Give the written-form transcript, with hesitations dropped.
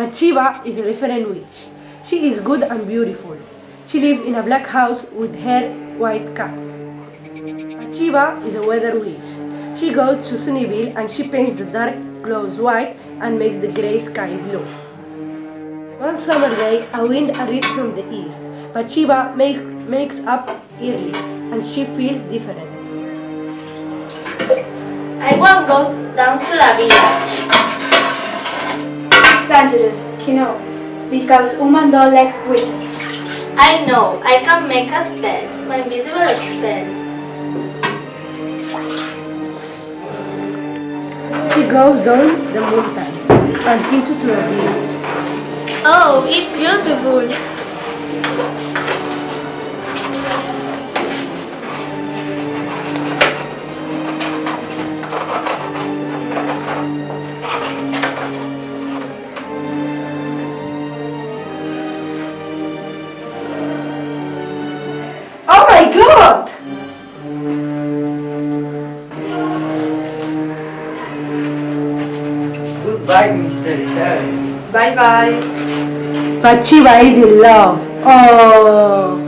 Bathsheba is a different witch. She is good and beautiful. She lives in a black house with her white cat. Bathsheba is a weather witch. She goes to Sunnyvale and she paints the dark clouds white and makes the grey sky blue. One summer day, a wind arrives from the east. Bathsheba makes up early and she feels different. I won't go down to the village. It's dangerous, because women don't like witches. I know, I can make a spell, my invisible spell. She goes down the mountain and into the village. Oh, it's beautiful. Oh my God! Goodbye, Mr. Sheriff. Bye-bye. Bathsheba is in love. Oh!